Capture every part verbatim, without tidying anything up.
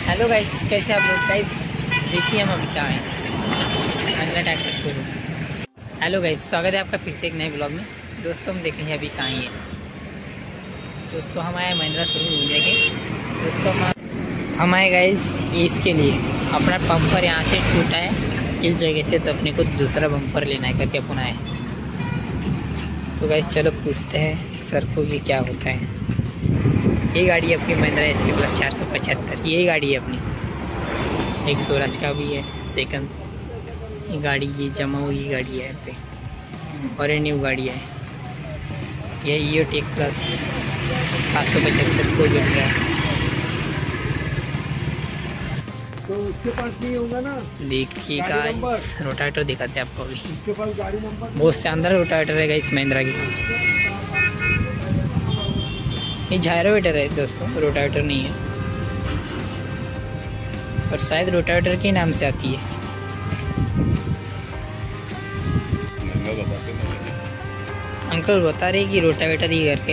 Hello guys, कैसे आप लोग गाइस? देखिए हम अभी कहाँ हैं, Mahindra tractor showroom. Hello guys, स्वागत है आपका फिर से एक नए ब्लॉग में। दोस्तों हम देखें अभी कहाँ ही है। दोस्तों हम आए महिंद्रा शोरूम घूमने के। दोस्तों हम हम आए गाइस इसके लिए, अपना बम्पर यहाँ से टूटा है इस जगह से, तो अपने को दूसरा बम्पर लेना है करके अपन आए। तो गाइस चलो पूछते हैं सर को ये क्या होता है। ये गाड़ी अपनी महिंद्रा एस पी प्लस चार सौ पचहत्तर, यही गाड़ी है अपनी। एक स्वराज का भी है सेकंड। ये गाड़ी ये जमा हुई गाड़ी है यहाँ पे, और ये न्यू गाड़ी है। ये ईओ टेक प्लस पाँच सौ पचहत्तर को जुड़ रहा है। तो उसके पास नहीं होगा ना। देखिएगा रोटावेटर दिखाते हैं आपको अभी। उसके पास गाड़ी नंबर बहुत शानदार रोटावेटर है इस महिंद्रा की। ये झायरोवेटर है दोस्तों, रोटावेटर नहीं है, और शायद रोटावेटर के नाम से आती है। अंकल बता रहे कि रोटावेटर ही करके।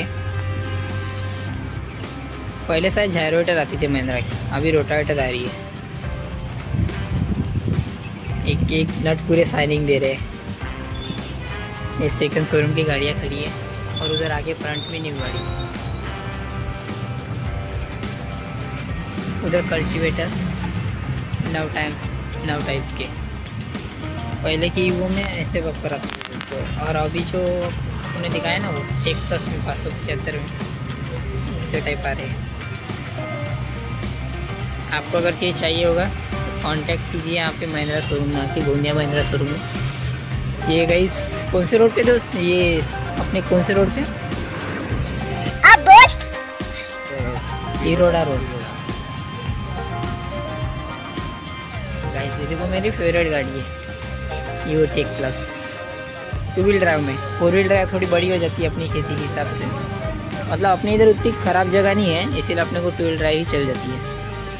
पहले शायद झायरोवेटर आती थी महिंद्रा की, अभी रोटावेटर आ रही है। एक एक नट पूरे शाइनिंग दे रहे हैं। ये सेकंड शोरूम की गाड़ियाँ खड़ी है, और उधर आगे फ्रंट में न्यू गाड़ी। उधर कल्टीवेटर नव टाइम नव टाइप्स के। पहले की वो में ऐसे बम्पर आते थे, और अभी जो उन्हें दिखाया ना वो एक दस में पाँच सौ पचहत्तर में ऐसे टाइप आ रहे हैं। आपको अगर ये चाहिए होगा तो कांटेक्ट कीजिए यहाँ पे महिंद्रा शोरूम में आके, गोंदिया महिंद्रा शोरूम में। ये गाइस कौन से रोड पे दोस्त? ये अपने कौन से रोड पे? आप बोल। हीरोडा रोड। गाइस ये देखो मेरी फेवरेट गाड़ी है ईओ tech plus, two wheel drive में। फोर व्हील ड्राइव थोड़ी बड़ी हो जाती है अपनी खेती के हिसाब से, मतलब अपने इधर उतनी ख़राब जगह नहीं है, इसीलिए अपने को टू व्हील ड्राइव ही चल जाती है।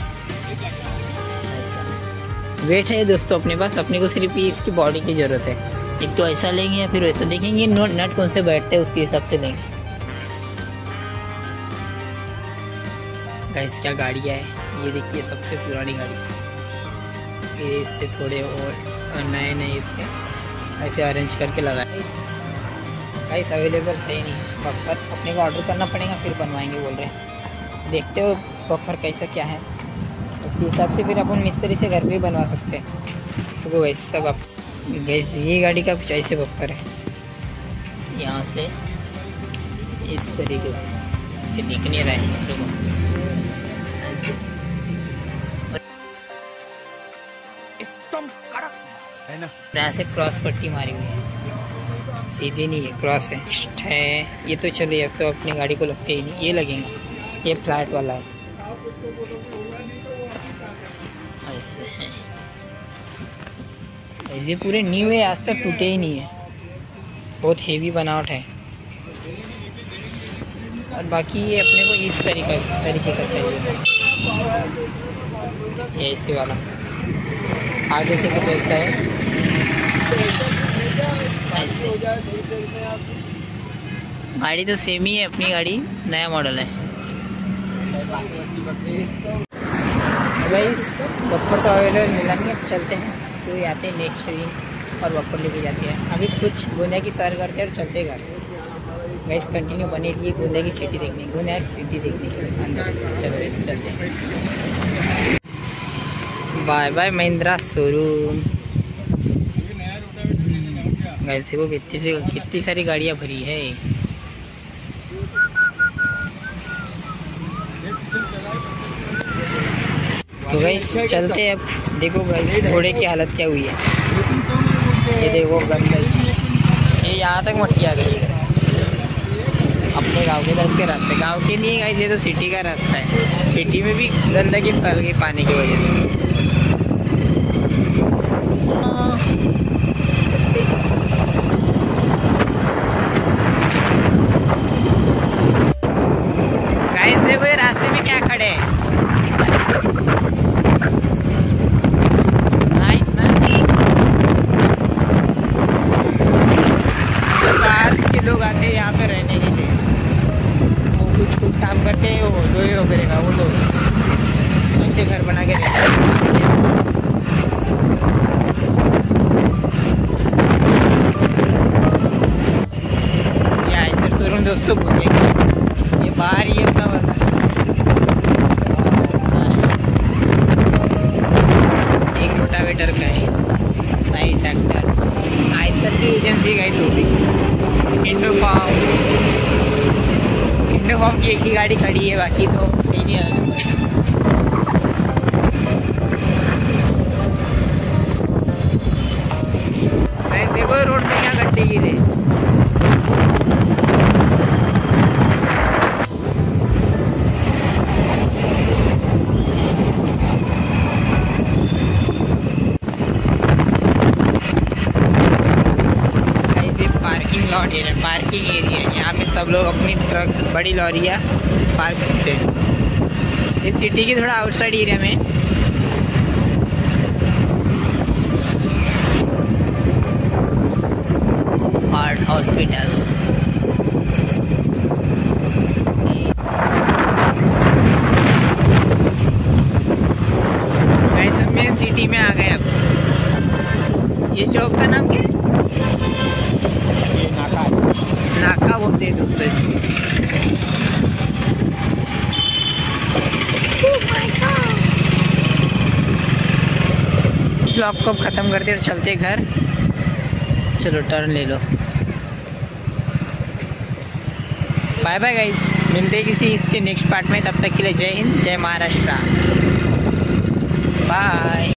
वेट है दोस्तों अपने पास, अपने को सिर्फ इसकी बॉडी की ज़रूरत है। एक तो ऐसा लेंगे या फिर वैसा देखेंगे, नट कौन से बैठते हैं उसके हिसाब से लेंगे। गाइस क्या गाड़ियाँ है ये देखिए, सबसे पुरानी गाड़ी। ये इससे थोड़े और नए नए इसके ऐसे अरेंज करके लगाए। गाइस अवेलेबल है नहीं बफर, अपने को ऑर्डर करना पड़ेगा फिर बनवाएंगे बोल रहे हैं। देखते हो बफर कैसा क्या है, उसके हिसाब से फिर अपन मिस्त्री से घर पे ही बनवा सकते हैं। तो गाइस सब आप गाइस ये गाड़ी का कुछ ऐसे बफर है, यहाँ से इस तरीके से ये दिख नहीं रहा है है ना। यहाँ से क्रॉस पट्टी मारी हुई है, सीधी नहीं है, क्रॉस है है ये तो चलिए। अब तो अपनी गाड़ी को लगते ही नहीं, ये लगेंगे। ये फ्लैट वाला है, ऐसे है। ऐसे पूरे न्यू है, आज तक टूटे ही नहीं है, बहुत हेवी बनावट है। और बाकी ये अपने को इस तरीके तरीके का चाहिए, ये ऐसे वाला। आगे से कुछ ऐसा है, ऐसे। गाड़ी तो सेम ही है अपनी गाड़ी, नया मॉडल है। भाई बम्पर तो अवेलेबल मिला नहीं, अब चलते हैं तो आते हैं नेक्स्ट दिन और बम्पर लेके जाते हैं। अभी कुछ गोंदिया की सैर करते हैं और चलते घर। वैस कंटिन्यू बने रहिए गोंदिया की सिटी देखने, गोंदिया की सिटी देखने के अंदर चलते चलते हैं। Bye bye Mahindra showroom. वैसे वो कितनी से कितनी सारी गाड़ियाँ भरी है। तो गाइस चलते हैं अब। देखो गाइस घोड़े की हालत क्या हुई है, ये देखो गंदगी, ये यहाँ तक मट्टी आ गई है। अपने गांव के तरफ के रास्ते, गांव के लिए गाइस ये तो सिटी का रास्ता है, सिटी में भी गंदगी फैल गई पानी की वजह से। गाइस देखो ये रास्ते में क्या खड़े हैं, नाइस ना। बाहर के लोग आते हैं यहाँ पे रहने के लिए, वो कुछ कुछ काम करते हैं, वो लोहे वगैरह का वो लोग ऐसे घर बना आगे रहते शोरूम दोस्तों घूमेंगे। ये बाहर ही अपना बना एक रोटावेटर का है, साइड ट्रैक्टर, आइसर की एजेंसी का ही होगी। इंडो फार्म इंडो फार्म की एक ही गाड़ी खड़ी है, बाकी तो कहीं नहीं आ। देखो रोड पे क्या गड्ढे गिरे। लॉट एरिया, पार्किंग एरिया है। यहाँ पे सब लोग अपनी ट्रक, बड़ी लॉरियाँ पार्क करते हैं। इस सिटी की थोड़ा आउटसाइड एरिया में हार्ट हॉस्पिटल। मेन सिटी में आ गए अब। ये चौक का नाम क्या है? नाका बोलते हैं दोस्तों इसको। ब्लॉग को ख़त्म करते और चलते घर। चलो टर्न ले लो। बाय बाय गाइस, मिलते हैं किसी इसके नेक्स्ट पार्ट में। तब तक के लिए जय हिंद, जय महाराष्ट्र, बाय।